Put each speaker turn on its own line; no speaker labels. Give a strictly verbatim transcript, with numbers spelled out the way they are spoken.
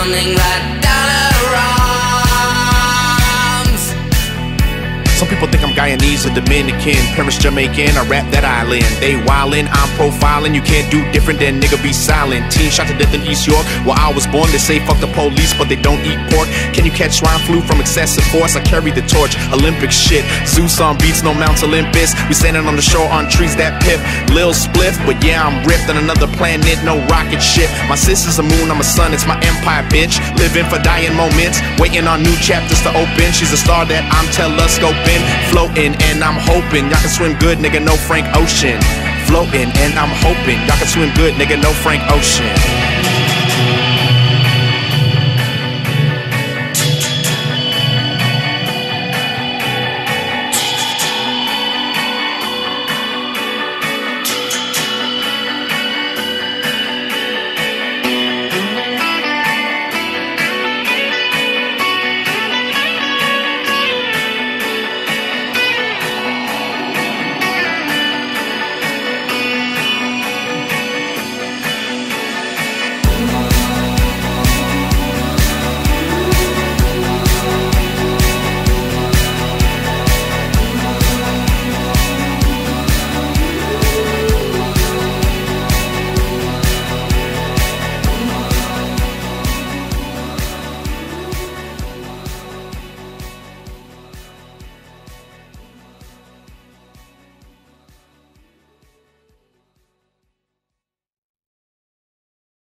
running right down her arms.
Some people think I'm Guyanese or Dominican, parents Jamaican, I rap that island. They wildin', I'm profiling, you can't do different than nigga be silent. Teen shot to death in East York, where I was born. They say fuck the police, but they don't eat pork. Can you catch swine flu from excessive force? I carry the torch, Olympic shit. Zeus on beats, no Mount Olympus. We standing on the shore on trees that piff. Lil spliff, but yeah, I'm ripped on another planet, no rocket shit. My sister's a moon, I'm a sun, it's my empire, bitch. Living for dying moments, waiting on new chapters to open. She's a star that I'm telescoping. Floating and I'm hoping y'all can swim good, nigga, no Frank Ocean. Floating and I'm hoping y'all can swim good, nigga, no Frank Ocean.